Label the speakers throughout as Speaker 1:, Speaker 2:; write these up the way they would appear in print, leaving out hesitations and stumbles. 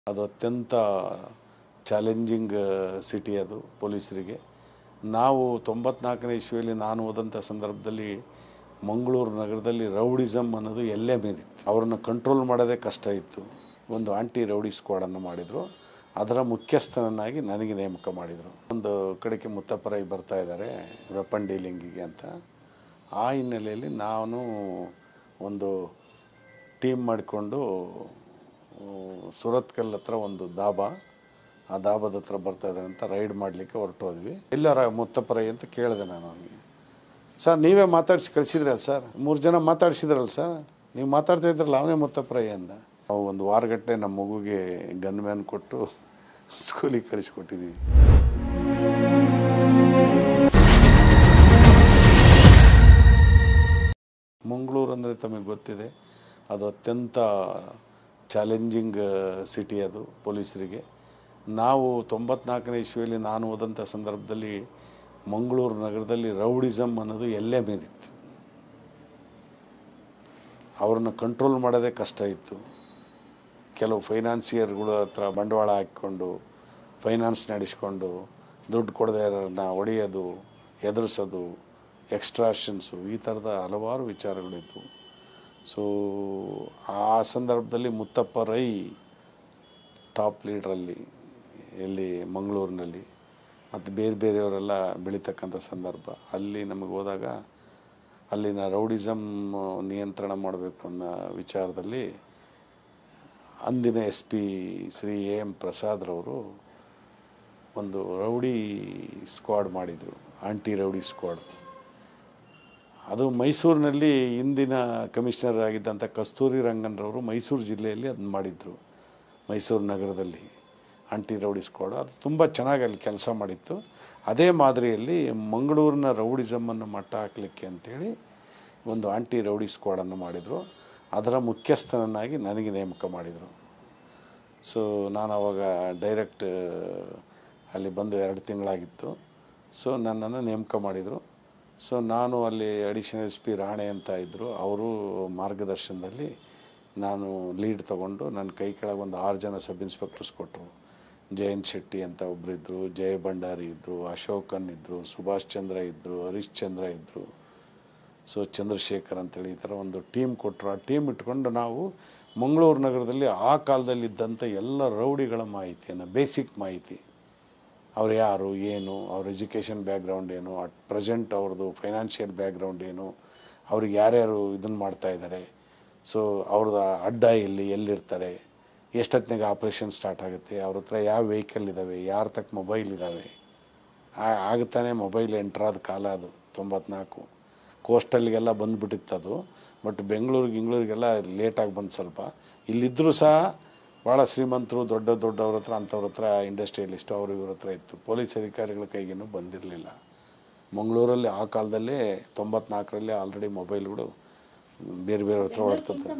Speaker 1: ಅದು ಅತ್ಯಂತ challenging city ಅದು ಪೊಲೀಸರಿಗೆ. ನಾವು 94ನೇ ಇಸ್ವಿಯಲ್ಲಿ ನಾನು ಹೋದಂಥ ಸಂದರ್ಭದಲ್ಲಿ ಮಂಗಳೂರು ನಗರದಲ್ಲಿ ರೌಡಿಸಮ್ ಅನ್ನೋದು ಎಲ್ಲೇ ಮೀರಿತ್ತು. ಅವ್ರನ್ನ ಕಂಟ್ರೋಲ್ ಮಾಡೋದೇ ಕಷ್ಟ ಇತ್ತು. ಒಂದು ಆಂಟಿ ರೌಡಿ ಸ್ಕ್ವಾಡನ್ನು ಮಾಡಿದರು. ಅದರ ಮುಖ್ಯಸ್ಥನನ್ನಾಗಿ ನನಗೆ ನೇಮಕ ಮಾಡಿದರು. ಒಂದು ಕಡೆಗೆ ಮುತ್ತಪ್ಪರಾಯಿ ಬರ್ತಾ ಇದ್ದಾರೆ ವೆಪನ್ ಡೀಲಿಂಗಿಗೆ ಅಂತ. ಆ ಹಿನ್ನೆಲೆಯಲ್ಲಿ ನಾನು ಒಂದು ಟೀಮ್ ಮಾಡಿಕೊಂಡು ಸುರತ್ಕಲ್ ಹತ್ರ ಒಂದು ಆ ದಾಬದ ಹತ್ರ ಬರ್ತಾ ಇದ್ದಾರೆ ಅಂತ ರೈಡ್ ಮಾಡಲಿಕ್ಕೆ ಹೊರಟೋದ್ವಿ. ಎಲ್ಲರ ಮುತ್ತಪ್ಪರಾಯಿ ಅಂತ ಕೇಳಿದೆ ನಾನು ಅವನಿಗೆ. ಸರ್ ನೀವೇ ಮಾತಾಡಿಸಿ ಕಳಿಸಿದ್ರಲ್ಲ ಸರ್, 3 ಜನ ಮಾತಾಡಿಸಿದ್ರಲ್ಲ ಸರ್, ನೀವು ಮಾತಾಡ್ತಾ ಇದ್ರಲ್ಲ ಅವನೇ ಮುತ್ತಪ್ಪರಾಯಿ ಅಂದ. ನಾವು ಒಂದು ವಾರಗಟ್ಟಲೆ ನಮ್ಮ ಮಗುಗೆ ಗನ್ ಮ್ಯಾನ್ ಕೊಟ್ಟು ಸ್ಕೂಲಿಗೆ ಕಳಿಸ್ಕೊಟ್ಟಿದ್ದೀವಿ. ಮಂಗಳೂರು ಅಂದರೆ ತಮಗೆ ಗೊತ್ತಿದೆ, ಅದು ಅತ್ಯಂತ ಚಾಲೆಂಜಿಂಗ್ ಸಿಟಿ ಅದು ಪೊಲೀಸರಿಗೆ. ನಾವು 94ನೇ ಇಸ್ವಿಯಲ್ಲಿ ನಾನು ಹೋದಂಥ ಸಂದರ್ಭದಲ್ಲಿ ಮಂಗಳೂರು ನಗರದಲ್ಲಿ ರೌಡಿಸಮ್ ಅನ್ನೋದು ಎಲ್ಲೇ ಮೀರಿತ್ತು. ಅವ್ರನ್ನ ಕಂಟ್ರೋಲ್ ಮಾಡೋದೇ ಕಷ್ಟ ಇತ್ತು. ಕೆಲವು ಫೈನಾನ್ಸಿಯರ್ಗಳ ಹತ್ರ ಬಂಡವಾಳ ಹಾಕ್ಕೊಂಡು ಫೈನಾನ್ಸ್ ನಡೆಸ್ಕೊಂಡು ದುಡ್ಡು ಕೊಡದೇ ಇರೋರನ್ನ ಹೊಡೆಯೋದು, ಎದುರಿಸೋದು, ಎಕ್ಸ್ಟ್ರಾಷನ್ಸು, ಈ ಥರದ ಹಲವಾರು ವಿಚಾರಗಳಿದ್ವು. ಸೊ ಆ ಸಂದರ್ಭದಲ್ಲಿ ಮುತ್ತಪ್ಪರಾಯಿ ಟಾಪ್ ಲೀಡ್ರಲ್ಲಿ ಎಲ್ಲಿ ಮಂಗಳೂರಿನಲ್ಲಿ ಮತ್ತು ಬೇರೆಯವರೆಲ್ಲ ಬೆಳೀತಕ್ಕಂಥ ಸಂದರ್ಭ. ಅಲ್ಲಿ ನಮಗೆ ಹೋದಾಗ ಅಲ್ಲಿನ ರೌಡಿಸಮ್ ನಿಯಂತ್ರಣ ಮಾಡಬೇಕು ಅನ್ನೋ ವಿಚಾರದಲ್ಲಿ ಅಂದಿನ SP ಶ್ರೀ AM ಪ್ರಸಾದ್ರವರು ಒಂದು ರೌಡಿ ಸ್ಕ್ವಾಡ್ ಮಾಡಿದರು, ಆಂಟಿ ರೌಡಿ ಸ್ಕ್ವಾಡ್. ಅದು ಮೈಸೂರಿನಲ್ಲಿ ಇಂದಿನ ಕಮಿಷನರ್ ಆಗಿದ್ದಂಥ ಕಸ್ತೂರಿ ರಂಗನ್ರವರು ಮೈಸೂರು ಜಿಲ್ಲೆಯಲ್ಲಿ ಅದನ್ನ ಮಾಡಿದರು. ಮೈಸೂರು ನಗರದಲ್ಲಿ ಆಂಟಿ ರೌಡಿ ಸ್ಕ್ವಾಡ್ ಅದು ತುಂಬ ಚೆನ್ನಾಗಿ ಅಲ್ಲಿ ಕೆಲಸ ಮಾಡಿತ್ತು. ಅದೇ ಮಾದರಿಯಲ್ಲಿ ಮಂಗಳೂರಿನ ರೌಡಿಸಮನ್ನು ಮಟ್ಟ ಹಾಕಲಿಕ್ಕೆ ಅಂಥೇಳಿ ಒಂದು ಆಂಟಿ ರೌಡಿ ಸ್ಕ್ವಾಡನ್ನು ಮಾಡಿದರು. ಅದರ ಮುಖ್ಯಸ್ಥನನ್ನಾಗಿ ನನಗೆ ನೇಮಕ ಮಾಡಿದರು. ಸೊ ನಾನು ಆವಾಗ ಡೈರೆಕ್ಟ್ ಅಲ್ಲಿ ಬಂದು 2 ತಿಂಗಳಾಗಿತ್ತು. ಸೊ ನನ್ನನ್ನು ನೇಮಕ ಮಾಡಿದರು. ಸೊ ನಾನು ಅಲ್ಲಿ ಅಡಿಷನಲ್ SP ರಾಣೆ ಅಂತ ಇದ್ದರು, ಅವರು ಮಾರ್ಗದರ್ಶನದಲ್ಲಿ ನಾನು ಲೀಡ್ ತೊಗೊಂಡು ನನ್ನ ಕೈ ಕೆಳಗೆ ಒಂದು 6 ಜನ ಸಬ್ ಇನ್ಸ್ಪೆಕ್ಟರ್ಸ್ ಕೊಟ್ಟರು. ಜಯಂತ್ ಶೆಟ್ಟಿ ಅಂತ ಒಬ್ಬರಿದ್ದರು, ಜಯ ಭಂಡಾರಿ ಇದ್ದರು, ಅಶೋಕನ್ ಇದ್ದರು, ಸುಭಾಷ್ ಚಂದ್ರ ಇದ್ದರು, ಹರೀಶ್ ಚಂದ್ರ ಇದ್ದರು, ಸೊ ಚಂದ್ರಶೇಖರ್ ಅಂತೇಳಿ ಈ ಥರ ಒಂದು ಟೀಮ್ ಕೊಟ್ಟರು. ಆ ಟೀಮ್ ಇಟ್ಕೊಂಡು ನಾವು ಮಂಗಳೂರು ನಗರದಲ್ಲಿ ಆ ಕಾಲದಲ್ಲಿದ್ದಂಥ ಎಲ್ಲ ರೌಡಿಗಳ ಮಾಹಿತಿಯನ್ನು, ಬೇಸಿಕ್ ಮಾಹಿತಿ, ಅವ್ರು ಯಾರು, ಏನು, ಅವ್ರ ಎಜುಕೇಷನ್ ಬ್ಯಾಕ್ಗ್ರೌಂಡ್ ಏನು, ಅಟ್ ಪ್ರೆಸೆಂಟ್ ಅವ್ರದ್ದು ಫೈನಾನ್ಷಿಯಲ್ ಬ್ಯಾಕ್ಗ್ರೌಂಡ್ ಏನು, ಅವ್ರಿಗೆ ಯಾರ್ಯಾರು ಇದನ್ನು ಮಾಡ್ತಾಯಿದ್ದಾರೆ, ಸೊ ಅವ್ರದ್ದು ಅಡ್ಡ ಎಲ್ಲಿರ್ತಾರೆ, ಎಷ್ಟೊತ್ತಿನಾಗ ಆಪ್ರೇಷನ್ ಸ್ಟಾರ್ಟ್ ಆಗುತ್ತೆ, ಅವ್ರ ಹತ್ರ ಯಾವ ವೆಹಿಕಲ್ ಇದ್ದಾವೆ, ಯಾರ ತಕ್ಕ ಮೊಬೈಲ್ ಇದ್ದಾವೆ. ಆಗುತ್ತಾನೆ ಮೊಬೈಲ್ ಎಂಟ್ರಾದ ಕಾಲ ಅದು 94. ಕೋಸ್ಟಲ್ಗೆಲ್ಲ ಬಂದುಬಿಟ್ಟಿತ್ತು ಅದು. ಬಟ್ ಬೆಂಗಳೂರಿಗೆಲ್ಲ ಲೇಟಾಗಿ ಬಂದು ಸ್ವಲ್ಪ. ಇಲ್ಲಿದ್ದರೂ ಸಹ ಭಾಳ ಶ್ರೀಮಂತರು ದೊಡ್ಡವ್ರ ಹತ್ರ ಅಂಥವ್ರ ಹತ್ರ ಇಂಡಸ್ಟ್ರಿಯಲಿಸ್ಟು ಅವ್ರ ಇವ್ರ ಹತ್ರ ಇತ್ತು. ಪೊಲೀಸ್ ಅಧಿಕಾರಿಗಳ ಕೈಗೇನು ಬಂದಿರಲಿಲ್ಲ. ಮಂಗಳೂರಲ್ಲಿ ಆ ಕಾಲದಲ್ಲೇ 94ರಲ್ಲಿ ಆಲ್ರೆಡಿ ಮೊಬೈಲ್ಗಳು ಬೇರೆಯವ್ರ ಹತ್ರ ಹೊರಡ್ತದೆ.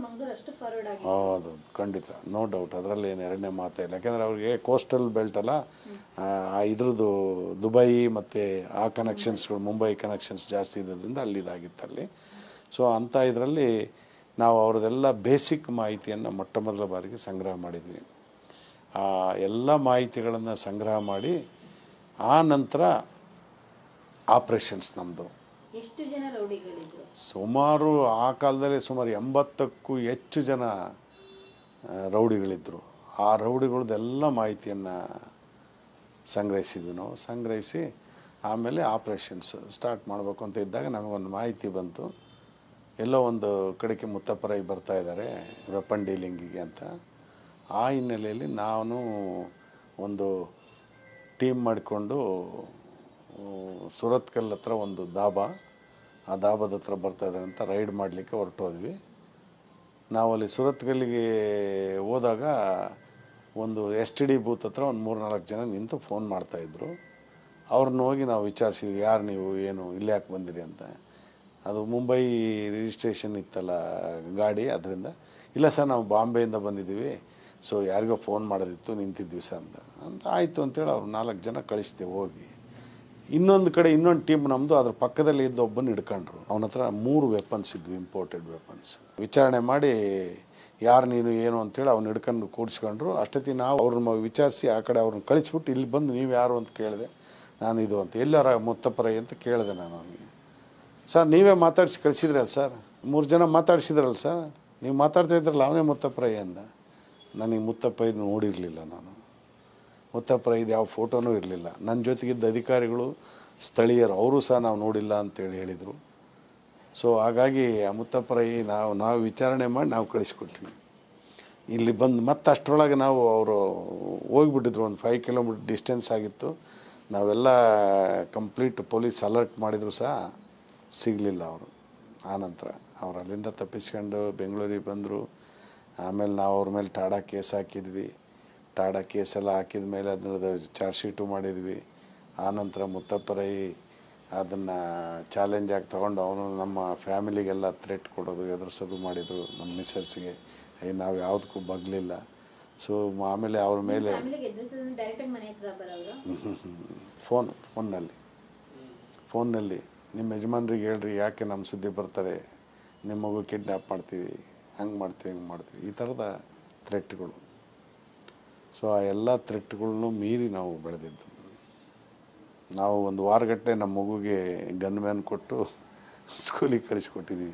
Speaker 1: ಹೌದು, ಖಂಡಿತ, ನೋ ಡೌಟ್, ಅದರಲ್ಲಿ ಏನು ಎರಡನೇ ಮಾತೇ ಇಲ್ಲ. ಯಾಕೆಂದರೆ ಅವ್ರಿಗೆ ಕೋಸ್ಟಲ್ ಬೆಲ್ಟ್ ಅಲ್ಲ, ಇದ್ರದ್ದು ದುಬೈ ಮತ್ತು ಆ ಕನೆಕ್ಷನ್ಸ್ಗಳು, ಮುಂಬೈ ಕನೆಕ್ಷನ್ಸ್ ಜಾಸ್ತಿ ಇರೋದ್ರಿಂದ ಅಲ್ಲಿದ್ದಾಗಿತ್ತಲ್ಲಿ. ಸೊ ಅಂಥ ಇದರಲ್ಲಿ ನಾವು ಅವ್ರದ್ದೆಲ್ಲ ಬೇಸಿಕ್ ಮಾಹಿತಿಯನ್ನು ಮೊಟ್ಟ ಮೊದಲ ಬಾರಿಗೆ ಸಂಗ್ರಹ ಮಾಡಿದ್ವಿ. ಆ ಎಲ್ಲ ಮಾಹಿತಿಗಳನ್ನು ಸಂಗ್ರಹ ಮಾಡಿ ಆ ನಂತರ ಆಪ್ರೇಷನ್ಸ್ ನಮ್ಮದು.
Speaker 2: ಎಷ್ಟು ಜನ ರೌಡಿಗಳಿದ್ರು?
Speaker 1: ಸುಮಾರು ಆ ಕಾಲದಲ್ಲಿ ಸುಮಾರು 80ಕ್ಕೂ ಹೆಚ್ಚು ಜನ ರೌಡಿಗಳಿದ್ದರು. ಆ ರೌಡಿಗಳದ್ದೆಲ್ಲ ಮಾಹಿತಿಯನ್ನು ಸಂಗ್ರಹಿಸಿದ್ವಿ ನಾವು. ಸಂಗ್ರಹಿಸಿ ಆಮೇಲೆ ಆಪ್ರೇಷನ್ಸ್ ಸ್ಟಾರ್ಟ್ ಮಾಡಬೇಕು ಅಂತ ಇದ್ದಾಗ ನಮಗೊಂದು ಮಾಹಿತಿ ಬಂತು, ಎಲ್ಲೋ ಒಂದು ಕಡೆಗೆ ಮುತ್ತಪ್ಪರಾಯಿ ಬರ್ತಾ ಇದ್ದಾರೆ ವೆಪನ್ ಡೀಲಿಂಗಿಗೆ ಅಂತ. ಆ ಹಿನ್ನೆಲೆಯಲ್ಲಿ ನಾನು ಒಂದು ಟೀಮ್ ಮಾಡಿಕೊಂಡು ಸುರತ್ಕಲ್ ಹತ್ರ ಒಂದು ಆ ದಾಬದ ಹತ್ರ ಬರ್ತಾ ಇದ್ದಾರೆ ಅಂತ ರೈಡ್ ಮಾಡಲಿಕ್ಕೆ ಹೊರಟೋದ್ವಿ. ನಾವಲ್ಲಿ ಸುರತ್ಕಲ್ಲಿಗೆ ಹೋದಾಗ ಒಂದು STD ಬೂತ್ ಹತ್ರ ಒಂದು 3-4 ಜನ ನಿಂತು ಫೋನ್ ಮಾಡ್ತಾಯಿದ್ರು. ಅವ್ರನ್ನ ಹೋಗಿ ನಾವು ವಿಚಾರಿಸಿದ್ವಿ, ಯಾರು ನೀವು, ಏನು, ಇಲ್ಲೇ ಯಾಕೆ ಬಂದಿರಿ ಅಂತ. ಅದು ಮುಂಬೈ ರಿಜಿಸ್ಟ್ರೇಷನ್ ಇತ್ತಲ್ಲ ಗಾಡಿ, ಅದರಿಂದ. ಇಲ್ಲ ಸರ್, ನಾವು ಬಾಂಬೆಯಿಂದ ಬಂದಿದ್ದೀವಿ, ಸೊ ಯಾರಿಗೋ ಫೋನ್ ಮಾಡೋದಿತ್ತು, ನಿಂತಿದ್ವಿ ಸರ್ ಅಂತ ಆಯಿತು ಅಂತೇಳಿ ಅವ್ರು 4 ಜನ ಕಳಿಸ್ತೇವೆ ಹೋಗಿ. ಇನ್ನೊಂದು ಕಡೆ ಇನ್ನೊಂದು ಟೀಮ್ ನಮ್ಮದು ಅದ್ರ ಪಕ್ಕದಲ್ಲಿ ಇದ್ದ ಒಬ್ಬನ ಹಿಡ್ಕೊಂಡ್ರು. ಅವನ ಹತ್ರ 3 ವೆಪನ್ಸ್ ಇದ್ವು, ಇಂಪೋರ್ಟೆಡ್ ವೆಪನ್ಸ್. ವಿಚಾರಣೆ ಮಾಡಿ ಯಾರು ನೀನು ಏನು ಅಂತೇಳಿ ಅವ್ನು ಹಿಡ್ಕೊಂಡು ಕೂಡಿಸ್ಕೊಂಡ್ರು. ಅಷ್ಟೊತ್ತಿಗೆ ನಾವು ಅವ್ರನ್ನ ವಿಚಾರಿಸಿ ಆ ಕಡೆ ಅವ್ರನ್ನ ಕಳಿಸ್ಬಿಟ್ಟು ಇಲ್ಲಿ ಬಂದು ನೀವು ಯಾರು ಅಂತ ಕೇಳಿದೆ. ನಾನು ಇದು ಅಂತ ಎಲ್ಲಾರ ಮುತ್ತಪ್ಪರೈ ಅಂತ ಕೇಳಿದೆ ನಾನು ಅವನಿಗೆ. ಸರ್ ನೀವೇ ಮಾತಾಡಿಸಿ ಕಳಿಸಿದ್ರಲ್ಲ ಸರ್, 3 ಜನ ಮಾತಾಡಿಸಿದ್ರಲ್ಲ ಸರ್, ನೀವು ಮಾತಾಡ್ತಾ ಇದ್ರಲ್ಲ ಅವನೇ ಮುತ್ತಪ್ಪರೈ ಅಂದ. ನನಗೆ ಮುತ್ತಪ್ಪೈ ನೋಡಿರಲಿಲ್ಲ ನಾನು. ಮುತ್ತಪ್ಪರೈದು ಯಾವ ಫೋಟೋನೂ ಇರಲಿಲ್ಲ. ನನ್ನ ಜೊತೆಗಿದ್ದ ಅಧಿಕಾರಿಗಳು ಸ್ಥಳೀಯರು ಅವರು ಸಹ ನಾವು ನೋಡಿಲ್ಲ ಅಂತೇಳಿ ಹೇಳಿದರು. ಸೊ ಹಾಗಾಗಿ ಆ ಮುತ್ತಪ್ಪರೈ ನಾವು ವಿಚಾರಣೆ ಮಾಡಿ ನಾವು ಕಳಿಸ್ಕೊಟ್ವಿ. ಇಲ್ಲಿ ಬಂದು ಮತ್ತೆ ಅಷ್ಟರೊಳಗೆ ನಾವು ಅವರು ಹೋಗಿಬಿಟ್ಟಿದ್ರು. ಒಂದು 5 ಕಿಲೋಮೀಟ್ರ್ ಡಿಸ್ಟೆನ್ಸ್ ಆಗಿತ್ತು. ನಾವೆಲ್ಲ ಕಂಪ್ಲೀಟ್ ಪೊಲೀಸ್ ಅಲರ್ಟ್ ಮಾಡಿದ್ರು ಸಹ ಸಿಗಲಿಲ್ಲ ಅವರು. ಆನಂತರ ಅವ್ರು ಅಲ್ಲಿಂದ ತಪ್ಪಿಸ್ಕೊಂಡು ಬೆಂಗಳೂರಿಗೆ ಬಂದರು. ಆಮೇಲೆ ನಾವು ಅವ್ರ ಮೇಲೆ ಟಾಡಾ ಕೇಸ್ ಹಾಕಿದ್ವಿ. ಟಾಡಾ ಕೇಸೆಲ್ಲ ಹಾಕಿದ ಮೇಲೆ ಅದನ್ನದು ಚಾರ್ಜ್ ಶೀಟು ಮಾಡಿದ್ವಿ. ಆನಂತರ ಮುತ್ತಪ್ಪರೈ ಅದನ್ನು ಚಾಲೆಂಜ್ ಆಗಿ ತೊಗೊಂಡು ಅವನು ನಮ್ಮ ಫ್ಯಾಮಿಲಿಗೆಲ್ಲ ಥ್ರೆಟ್ ಕೊಡೋದು, ಎದುರಿಸೋದು ಮಾಡಿದರು. ನಮ್ಮ ಮಿಸ್ಸಸ್ಗೆ ನಾವು ಯಾವುದಕ್ಕೂ ಬಗ್ಲಿಲ್ಲ. ಸೊ ಆಮೇಲೆ ಅವ್ರ ಮೇಲೆ ಫೋನ್ನಲ್ಲಿ ನಿಮ್ಮ ಯಜಮಾನ್ರಿಗೆ ಹೇಳ್ರಿ, ಯಾಕೆ ನಮ್ಮ ಸುದ್ದಿ ಬರ್ತಾರೆ, ನಿಮ್ಮ ಮಗು ಕಿಡ್ನ್ಯಾಪ್ ಮಾಡ್ತೀವಿ, ಹಂಗೆ ಮಾಡ್ತೀವಿ, ಹಿಂಗೆ ಮಾಡ್ತೀವಿ, ಈ ಥರದ ಥ್ರೆಟ್ಗಳು. ಸೊ ಆ ಎಲ್ಲ ಥ್ರೆಟ್ಗಳನ್ನೂ ಮೀರಿ ನಾವು ಬೆಳೆದಿದ್ದು. ನಾವು ಒಂದು ವಾರಗಟ್ಟಲೆ ನಮ್ಮ ಮಗುಗೆ ಗನ್ ಮ್ಯಾನ್ ಕೊಟ್ಟು ಸ್ಕೂಲಿಗೆ ಕಳಿಸ್ಕೊಟ್ಟಿದ್ದೀವಿ.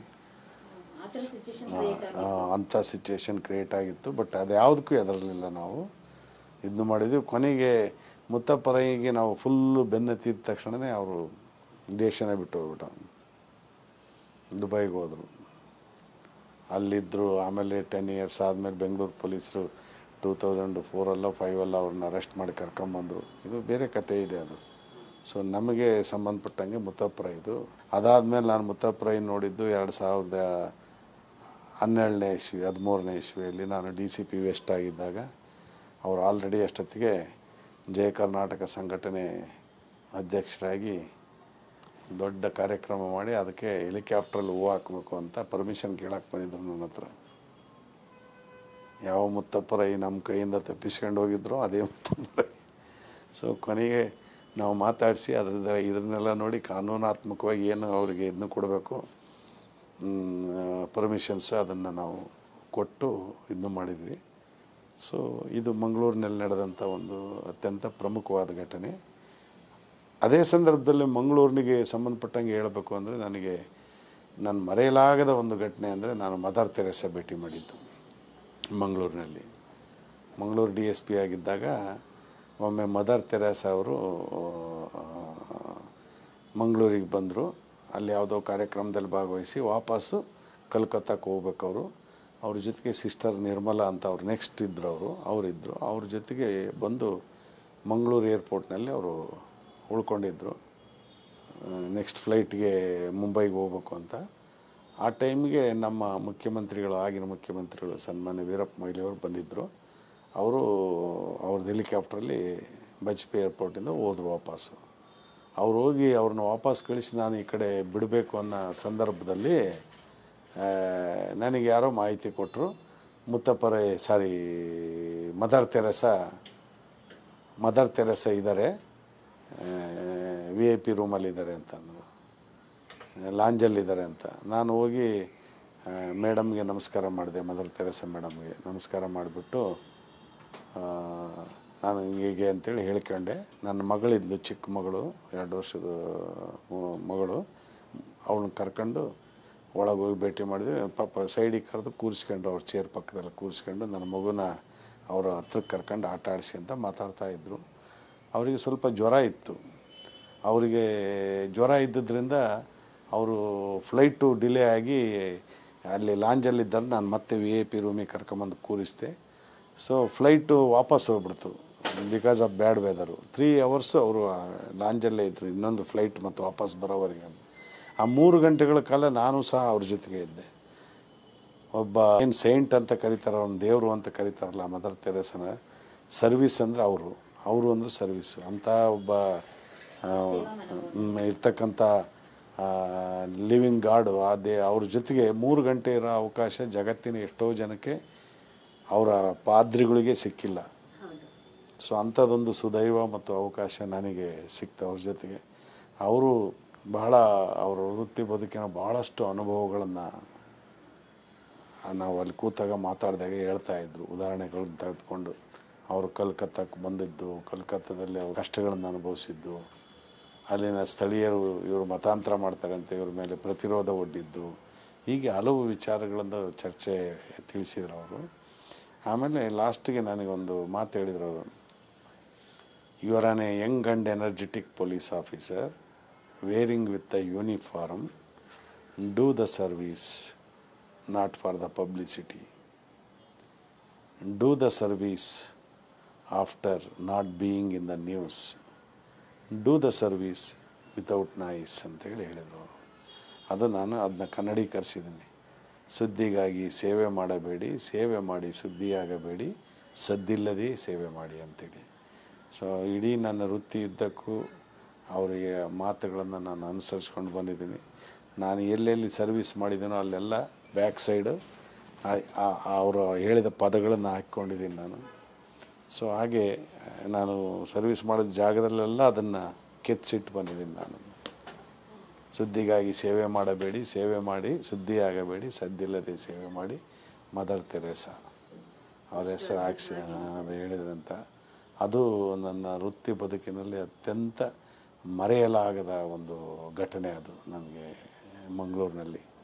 Speaker 1: ಅಂಥ ಸಿಚುವೇಶನ್ ಕ್ರಿಯೇಟ್ ಆಗಿತ್ತು. ಬಟ್ ಅದು ಯಾವುದಕ್ಕೂ ಹೆದರಲಿಲ್ಲ. ನಾವು ಇದನ್ನು ಮಾಡಿದ್ವಿ. ಕೊನೆಗೆ ಮುತ್ತಪ್ಪರೈಗೆ ನಾವು ಫುಲ್ಲು ಬೆನ್ನತ್ತಿದ ತಕ್ಷಣವೇ ಅವರು ದೇಶನೇ ಬಿಟ್ಟು ಹೋಗ್ಬಿಟ್ಟು ದುಬೈಗೆ ಹೋದರು. ಅಲ್ಲಿದ್ದರು. ಆಮೇಲೆ 10 ಇಯರ್ಸ್ ಆದಮೇಲೆ ಬೆಂಗಳೂರು ಪೊಲೀಸರು 2004 5 ಅವ್ರನ್ನ ಅರೆಸ್ಟ್ ಮಾಡಿ ಕರ್ಕೊಂಬಂದರು. ಇದು ಬೇರೆ ಕತೆ ಇದೆ ಅದು. ಸೊ ನಮಗೆ ಸಂಬಂಧಪಟ್ಟಂಗೆ ಮುತ್ತಪ್ಪರೈದು. ಅದಾದಮೇಲೆ ನಾನು ಮುತ್ತಪ್ಪರೈ ನೋಡಿದ್ದು 2017ನೇ ಇಸ್ವಿ 13ನೇ ಇಸ್ವಿಯಲ್ಲಿ ನಾನು DCP ವೆಸ್ಟ್ ಆಗಿದ್ದಾಗ. ಅವರು ಆಲ್ರೆಡಿ ಅಷ್ಟೊತ್ತಿಗೆ ಜಯ ಕರ್ನಾಟಕ ಸಂಘಟನೆ ಅಧ್ಯಕ್ಷರಾಗಿ ದೊಡ್ಡ ಕಾರ್ಯಕ್ರಮ ಮಾಡಿ ಅದಕ್ಕೆ ಹೆಲಿಕಾಪ್ಟ್ರಲ್ಲಿ ಹೂವು ಹಾಕಬೇಕು ಅಂತ ಪರ್ಮಿಷನ್ ಕೇಳಕ್ಕೆ ಬಂದಿದ್ರು ನನ್ನ ಹತ್ರ. ಯಾವ ಮುತ್ತಪ್ಪರೈ ನಮ್ಮ ಕೈಯಿಂದ ತಪ್ಪಿಸ್ಕೊಂಡು ಹೋಗಿದ್ರು ಅದೇ ಮುತ್ತಪ್ಪರೈ. ಸೊ ಕೊನೆಗೆ ನಾವು ಮಾತಾಡಿಸಿ ಇದನ್ನೆಲ್ಲ ನೋಡಿ ಕಾನೂನಾತ್ಮಕವಾಗಿ ಏನು ಅವರಿಗೆ ಇದನ್ನು ಕೊಡಬೇಕು ಪರ್ಮಿಷನ್ಸ್ ಅದನ್ನು ನಾವು ಕೊಟ್ಟು ಇದನ್ನು ಮಾಡಿದ್ವಿ. ಸೊ ಇದು ಮಂಗಳೂರಿನಲ್ಲಿ ನಡೆದಂಥ ಒಂದು ಅತ್ಯಂತ ಪ್ರಮುಖವಾದ ಘಟನೆ. ಅದೇ ಸಂದರ್ಭದಲ್ಲಿ ಮಂಗಳೂರಿನಿಗೆ ಸಂಬಂಧಪಟ್ಟಂಗೆ ಹೇಳಬೇಕು ಅಂದರೆ ನನಗೆ ನಾನು ಮರೆಯಲಾಗದ ಒಂದು ಘಟನೆ ಅಂದರೆ ನಾನು ಮದರ್ ತೆರೇಸಾ ಭೇಟಿ ಮಾಡಿದ್ದು ಮಂಗಳೂರಿನಲ್ಲಿ. ಮಂಗಳೂರು DSP ಆಗಿದ್ದಾಗ ಒಮ್ಮೆ ಮದರ್ ತೆರೇಸಾ ಅವರು ಮಂಗಳೂರಿಗೆ ಬಂದರು. ಅಲ್ಲಿ ಯಾವುದೋ ಕಾರ್ಯಕ್ರಮದಲ್ಲಿ ಭಾಗವಹಿಸಿ ವಾಪಸ್ಸು ಕಲ್ಕತ್ತಾಕ್ಕೆ ಹೋಗ್ಬೇಕು ಅವರು. ಅವ್ರ ಜೊತೆಗೆ ಸಿಸ್ಟರ್ ನಿರ್ಮಲಾ ಅಂತ ಅವ್ರು ನೆಕ್ಸ್ಟ್ ಇದ್ದರು. ಅವರಿದ್ದರು. ಅವ್ರ ಜೊತೆಗೆ ಬಂದು ಮಂಗಳೂರು ಏರ್ಪೋರ್ಟ್ನಲ್ಲಿ ಅವರು ಉಳ್ಕೊಂಡಿದ್ದರು. ನೆಕ್ಸ್ಟ್ ಫ್ಲೈಟ್ಗೆ ಮುಂಬೈಗೆ ಹೋಗ್ಬೇಕು ಅಂತ. ಆ ಟೈಮಿಗೆ ನಮ್ಮ ಮುಖ್ಯಮಂತ್ರಿಗಳು, ಆಗಿನ ಮುಖ್ಯಮಂತ್ರಿಗಳು ಸನ್ಮಾನ್ಯ ವೀರಪ್ಪ ಮೊಯ್ಲಿಯವರು ಬಂದಿದ್ದರು. ಅವರು ಅವ್ರದ್ದು ಹೆಲಿಕಾಪ್ಟ್ರಲ್ಲಿ ಬಜ್ಪೆ ಏರ್ಪೋರ್ಟಿಂದ ಹೋದರು ವಾಪಸ್ಸು. ಅವ್ರು ಹೋಗಿ ಅವ್ರನ್ನ ವಾಪಸ್ ಕಳಿಸಿ ನಾನು ಈ ಕಡೆ ಬಿಡಬೇಕು ಅನ್ನೋ ಸಂದರ್ಭದಲ್ಲಿ ನನಗೆ ಯಾರೋ ಮಾಹಿತಿ ಕೊಟ್ಟರು. ಮದರ್ ತೆರೇಸಾ ಇದ್ದಾರೆ, VIP ರೂಮಲ್ಲಿದ್ದಾರೆ ಅಂತಂದರು, ಲಾಂಜಲ್ಲಿದ್ದಾರೆ ಅಂತ. ನಾನು ಹೋಗಿ ಮೇಡಮ್ಗೆ ನಮಸ್ಕಾರ ಮಾಡಿದೆ. ಮದರ್ ತೆರೇಸಾ ಮೇಡಮ್ಗೆ ನಮಸ್ಕಾರ ಮಾಡಿಬಿಟ್ಟು ನಾನು ಹೀಗೆ ಅಂತೇಳಿ ಹೇಳ್ಕೊಂಡೆ. ನನ್ನ ಮಗಳಿದ್ಲು, ಚಿಕ್ಕ ಮಗಳು, 2 ವರ್ಷದ ಮಗಳು. ಅವಳನ್ನ ಕರ್ಕೊಂಡು ಒಳಗೆ ಹೋಗಿ ಭೇಟಿ ಮಾಡಿದ್ವಿ. ಪಾಪ ಸೈಡಿಗೆ ಕರೆದು ಕೂರಿಸ್ಕೊಂಡು ಅವ್ರ ಚೇರ್ ಪಕ್ಕದಲ್ಲಿ ಕೂರಿಸ್ಕೊಂಡು ನನ್ನ ಮಗುನ ಅವರ ಹತ್ರಕ್ಕೆ ಕರ್ಕೊಂಡು ಆಟ ಆಡಿಸಿ ಅಂತ ಮಾತಾಡ್ತಾಯಿದ್ರು. ಅವರಿಗೆ ಸ್ವಲ್ಪ ಜ್ವರ ಇತ್ತು. ಅವರಿಗೆ ಜ್ವರ ಇದ್ದಿದ್ದರಿಂದ ಅವರು ಫ್ಲೈಟು ಡಿಲೇ ಆಗಿ ಅಲ್ಲಿ ಲಾಂಜಲ್ಲಿದ್ದರೆ ನಾನು ಮತ್ತೆ VIP ರೂಮಿಗೆ ಕರ್ಕೊಂಬಂದು ಕೂರಿಸಿದೆ. ಸೊ ಫ್ಲೈಟು ವಾಪಸ್ ಹೋಗ್ಬಿಡ್ತು because of bad weather. 3 hours ಅವರು ಲಾಂಜಲ್ಲೇ ಇದ್ದರು, ಇನ್ನೊಂದು ಫ್ಲೈಟ್ ಮತ್ತು ವಾಪಸ್ ಬರೋವರೆಗೆ. ಆ 3 ಗಂಟೆಗಳ ಕಾಲ ನಾನು ಸಹ ಅವ್ರ ಜೊತೆಗೆ ಇದ್ದೆ. ಒಬ್ಬ ಏನು ಸೈಂಟ್ ಅಂತ ಕರೀತಾರೆ, ಅವ್ನ ದೇವರು ಅಂತ ಕರೀತಾರಲ್ಲ ಮದರ್ ತೆರೇಸನ, ಸರ್ವಿಸ್ ಅಂದರೆ ಅವರು ಅಂದರೆ ಸರ್ವಿಸು ಅಂಥ ಒಬ್ಬ ಇರ್ತಕ್ಕಂಥ ಲಿವಿಂಗ್ ಗಾಡು. ಅವ್ರ ಜೊತೆಗೆ 3 ಗಂಟೆ ಇರೋ ಅವಕಾಶ ಜಗತ್ತಿನ ಎಷ್ಟೋ ಜನಕ್ಕೆ, ಅವರ ಪಾದ್ರಿಗಳಿಗೆ ಸಿಕ್ಕಿಲ್ಲ. ಸೊ ಅಂಥದ್ದೊಂದು ಸುದೈವ ಮತ್ತು ಅವಕಾಶ ನನಗೆ ಸಿಕ್ತು ಅವ್ರ ಜೊತೆಗೆ. ಅವರು ಬಹಳ ಅವರ ವೃತ್ತಿ ಬದುಕಿನ ಭಾಳಷ್ಟು ಅನುಭವಗಳನ್ನು ನಾವು ಅಲ್ಲಿ ಕೂತಾಗ ಮಾತಾಡಿದಾಗ ಹೇಳ್ತಾಯಿದ್ರು ಉದಾಹರಣೆಗಳನ್ನ ತೆಗೆದುಕೊಂಡು ಅವರು ಕಲ್ಕತ್ತಾಕ್ಕೆ ಬಂದಿದ್ದು, ಕಲ್ಕತ್ತಾದಲ್ಲಿ ಅವ್ರ ಕಷ್ಟಗಳನ್ನು ಅನುಭವಿಸಿದ್ದು, ಅಲ್ಲಿನ ಸ್ಥಳೀಯರು ಇವರು ಮತಾಂತರ ಮಾಡ್ತಾರೆ ಅಂತ ಇವ್ರ ಮೇಲೆ ಪ್ರತಿರೋಧ ಒಡ್ಡಿದ್ದು, ಹೀಗೆ ಹಲವು ವಿಚಾರಗಳನ್ನು ಚರ್ಚೆ ತಿಳಿಸಿದ್ರು ಅವರು. ಆಮೇಲೆ ಲಾಸ್ಟಿಗೆ ನನಗೊಂದು ಮಾತು ಹೇಳಿದ್ರು ಅವರು, you are on a young and energetic police officer wearing with the uniform, do the service not for the publicity. Do the service after not being in the news. Do the service without noise ಅಂತ ಹೇಳಿದರು ಅವರು. ಅದು ನಾನು ಅದನ್ನ ಕನ್ನಡೀಕರಿಸಿದ್ದೀನಿ. ಸುದ್ದಿಗಾಗಿ ಸೇವೆ ಮಾಡಬೇಡಿ, ಸೇವೆ ಮಾಡಿ ಸುದ್ದಿಯಾಗಬೇಡಿ, ಸದ್ದಿಲ್ಲದೆ ಸೇವೆ ಮಾಡಿ ಅಂತೇಳಿ. ಸೊ ಇಡೀ ನನ್ನ ವೃತ್ತಿಯುದ್ದಕ್ಕೂ ಅವರಿಗೆ ಮಾತುಗಳನ್ನು ನಾನು ಅನುಸರಿಸ್ಕೊಂಡು ಬಂದಿದ್ದೀನಿ. ನಾನು ಎಲ್ಲೆಲ್ಲಿ ಸರ್ವಿಸ್ ಮಾಡಿದ್ದೀನೋ ಅಲ್ಲೆಲ್ಲ ಬ್ಯಾಕ್ ಸೈಡು ಅವರು ಹೇಳಿದ ಪದಗಳನ್ನು ಹಾಕ್ಕೊಂಡಿದ್ದೀನಿ ನಾನು. ಸೊ ಹಾಗೆ ನಾನು ಸರ್ವಿಸ್ ಮಾಡಿದ ಜಾಗದಲ್ಲೆಲ್ಲ ಅದನ್ನು ಕೆತ್ತಿಸಿಟ್ಟು ಬಂದಿದ್ದೀನಿ ನಾನು. ಸುದ್ದಿಗಾಗಿ ಸೇವೆ ಮಾಡಬೇಡಿ, ಸೇವೆ ಮಾಡಿ ಸುದ್ದಿ ಆಗಬೇಡಿ, ಸದ್ದಿಲ್ಲದೆ ಸೇವೆ ಮಾಡಿ, ಮದರ್ ತೆರೇಸಾ ಅವ್ರ ಹೆಸರು ಹಾಕ್ಸಿ ಅದು ಹೇಳಿದ್ರಂತ. ಅದು ನನ್ನ ವೃತ್ತಿ ಬದುಕಿನಲ್ಲಿ ಅತ್ಯಂತ ಮರೆಯಲಾಗದ ಒಂದು ಘಟನೆ ಅದು ನನಗೆ ಮಂಗಳೂರಿನಲ್ಲಿ.